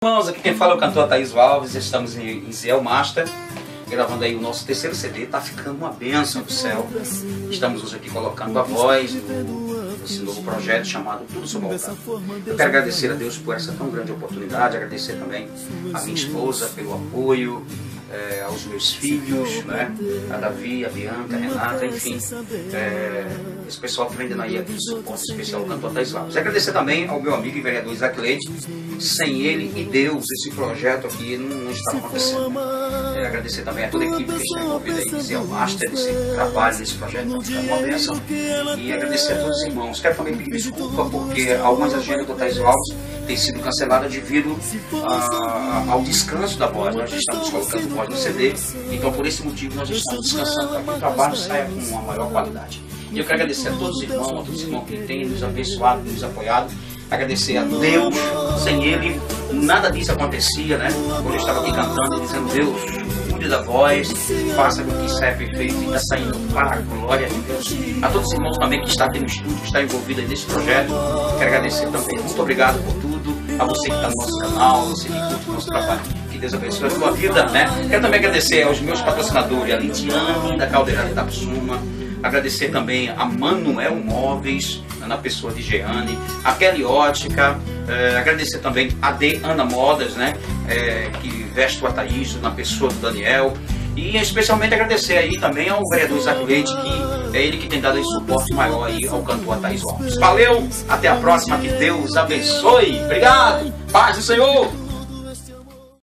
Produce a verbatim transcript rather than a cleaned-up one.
Irmãos, aqui quem fala é o cantor Thaís Alves. Estamos em Ziel Master, gravando aí o nosso terceiro C D. Tá ficando uma bênção do céu. Estamos hoje aqui colocando a voz nesse novo projeto chamado Tudo Sobre o Altar. Eu quero agradecer a Deus por essa tão grande oportunidade, agradecer também a minha esposa pelo apoio, é, aos meus filhos, né? A Davi, a Bianca, a Renata, enfim, é, esse pessoal que vem dando aí aqui suporte especial ao cantor Thaís Alves. Agradecer também ao meu amigo e vereador Isaac Leite. Sem ele e Deus, esse projeto aqui não, não está acontecendo. É, agradecer também a toda a equipe que está envolvida aí, dizer ao Master, desse trabalho, desse projeto, que está uma bênção. E agradecer a todos os irmãos. Quero também pedir desculpa porque algumas agendas do Thaís Alves têm sido canceladas devido a, ao descanso da voz. Nós estamos colocando voz no C D, então por esse motivo nós estamos descansando para que o trabalho saia com uma maior qualidade. E eu quero agradecer a todos os irmãos, a todos os irmãos que têm nos abençoado, nos apoiado. Agradecer a Deus, sem Ele nada disso acontecia, né? Quando eu estava aqui cantando e dizendo: Deus, cuide da voz, faça com que isso seja perfeito e está saindo para a glória de Deus. A todos os irmãos também que estão aqui no estúdio, que estão envolvidos aí nesse projeto, quero agradecer também. Muito obrigado por tudo, a você que está no nosso canal, a você que curte o nosso trabalho. Que Deus abençoe a sua vida, né? Quero também agradecer aos meus patrocinadores, a Lidiane da Caldeirada da Psuma. Agradecer também a Manuel Móveis, na pessoa de Jeane, a Kelly Ótica, é, agradecer também a D Ana Modas, né, é, que veste o Thaís, na pessoa do Daniel, e especialmente agradecer aí também ao vereador Isaac Leite, que é ele que tem dado esse suporte maior aí ao cantor Thaís Alves. Valeu, até a próxima, que Deus abençoe, obrigado, paz do Senhor!